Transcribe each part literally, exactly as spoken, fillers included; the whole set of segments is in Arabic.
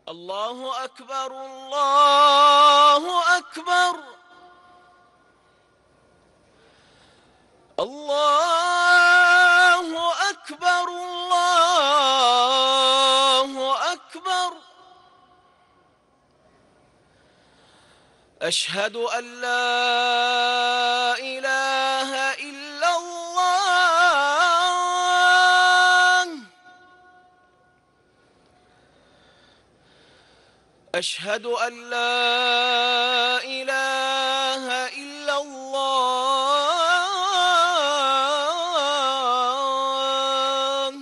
الله أكبر الله أكبر الله أكبر الله أكبر أشهد أن لا إله إلا الله أشهد أن لا إله إلا الله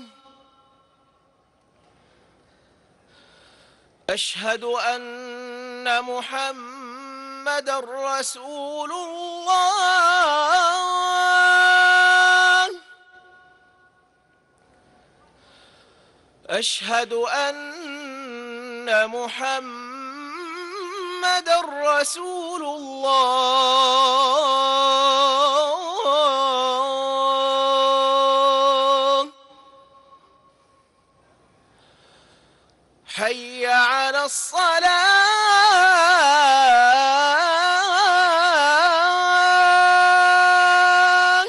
أشهد أن محمدًا رسول الله أشهد أن محمدًا رسول الله حي على الصلاة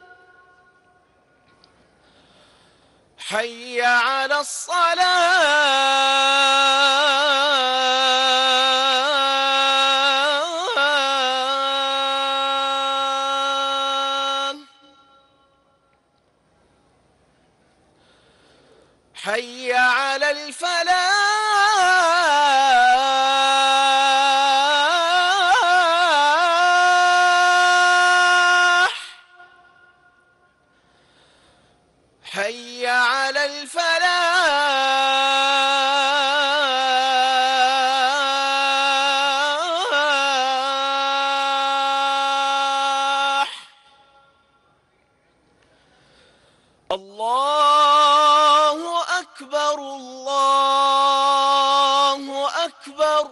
حي على الصلاة حي على الفلاح حي على الفلاح الله أكبر الله أكبر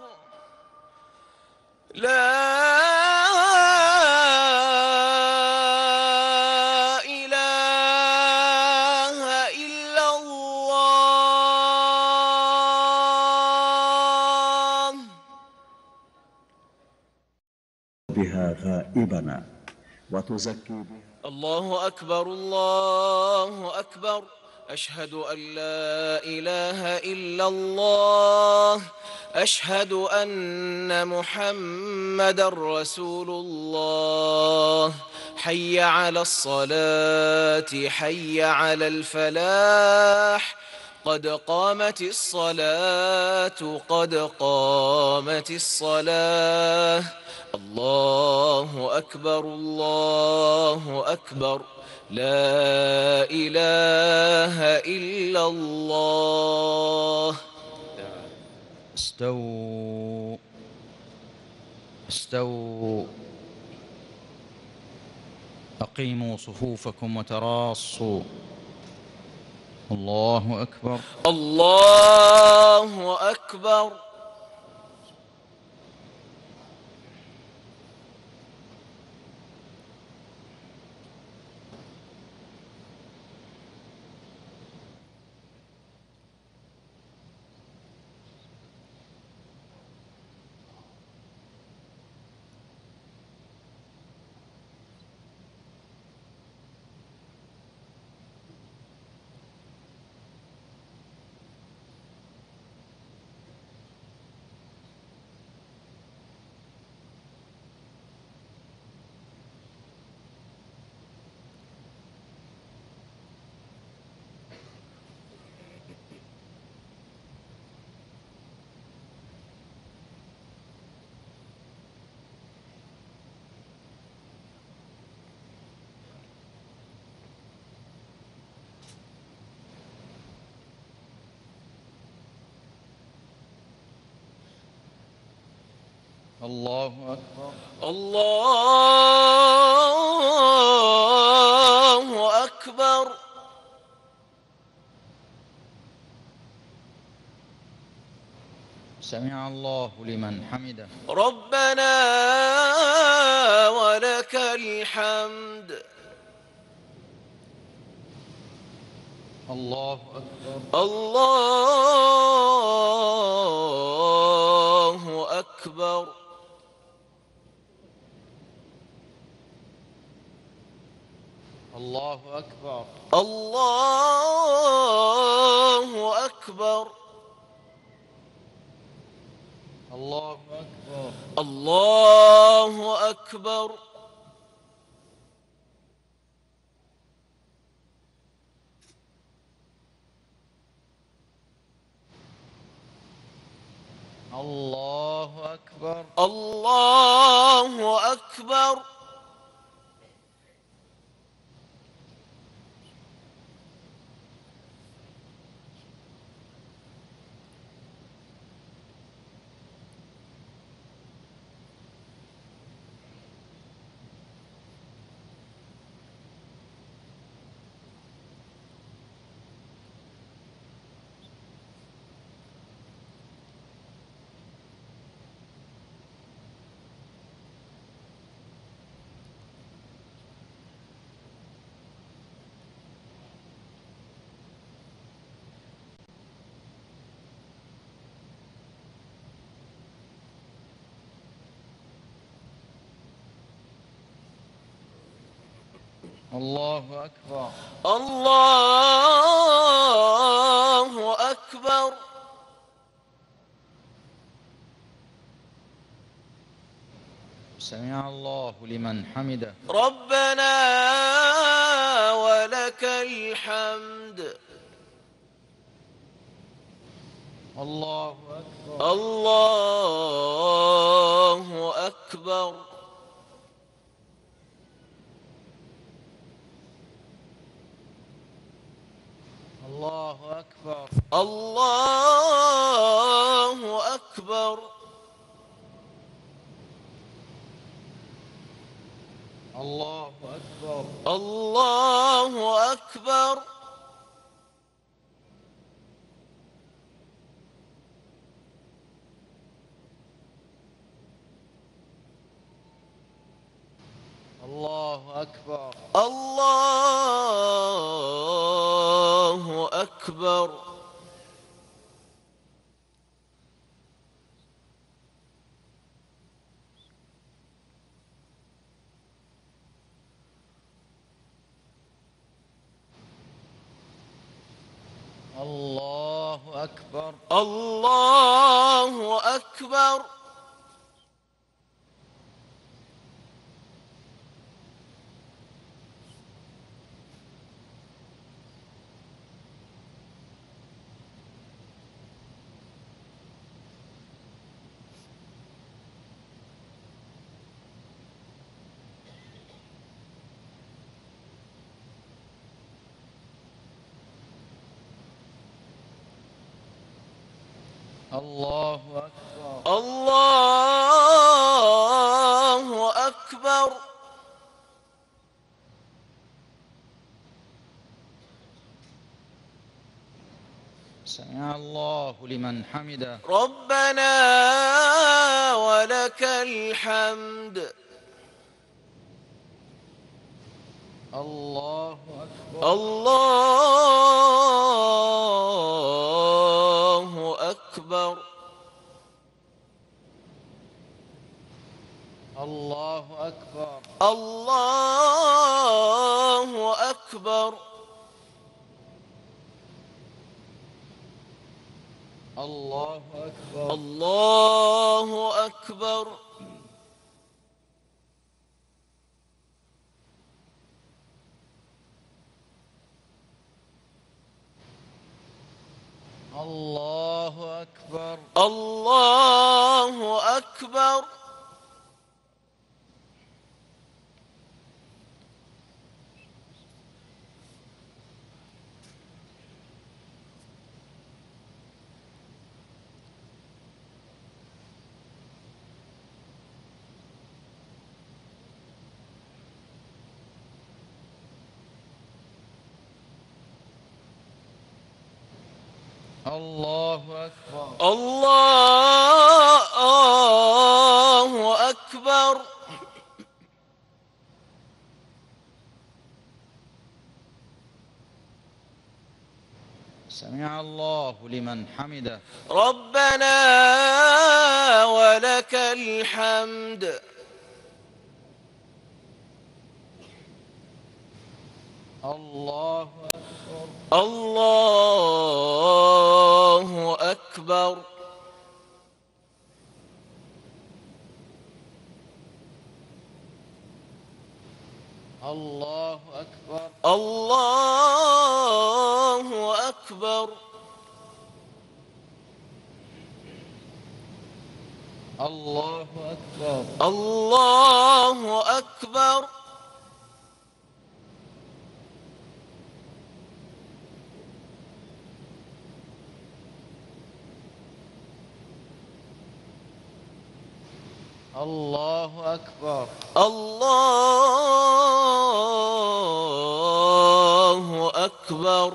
لا إله إلا الله بها غائبنا وتزكي بها. الله أكبر الله أكبر أشهد أن لا إله إلا الله أشهد أن محمدًا رسول الله حي على الصلاة حي على الفلاح قد قامت الصلاة قد قامت الصلاة الله أكبر الله أكبر لا إله إلا الله استووا استووا أقيموا صفوفكم وتراصوا الله أكبر الله أكبر الله أكبر الله أكبر سمع الله لمن حمده ربنا ولك الحمد الله أكبر الله الله أكبر. الله أكبر. الله أكبر. الله أكبر. الله أكبر. الله أكبر. الله أكبر. الله أكبر. سمع الله لمن حمده. ربنا ولك الحمد. الله أكبر. الله أكبر. الله أكبر. الله أكبر. الله أكبر. الله أكبر. الله أكبر. الله أكبر. الله أكبر. الله أكبر. الله أكبر. الله أكبر. سمع الله لمن حمده. ربنا ولك الحمد. الله أكبر. الله أكبر. الله أكبر. الله أكبر. الله أكبر. الله أكبر. الله أكبر. الله أكبر. الله أكبر. الله أكبر. سمع الله لمن حمده. ربنا ولك الحمد. الله أكبر. الله أكبر. الله أكبر. الله أكبر. الله أكبر. الله أكبر. الله أكبر. الله أكبر.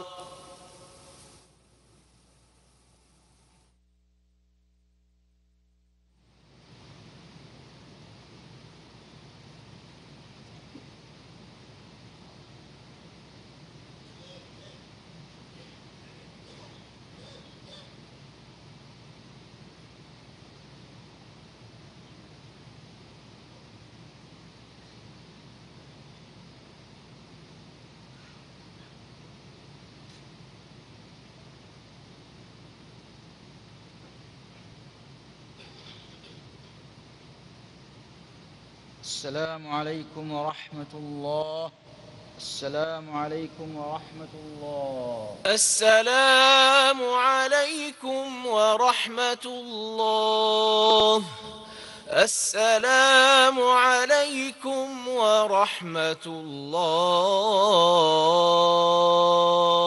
السلام عليكم ورحمة الله. السلام عليكم ورحمة الله. السلام عليكم ورحمة الله. السلام عليكم ورحمة الله.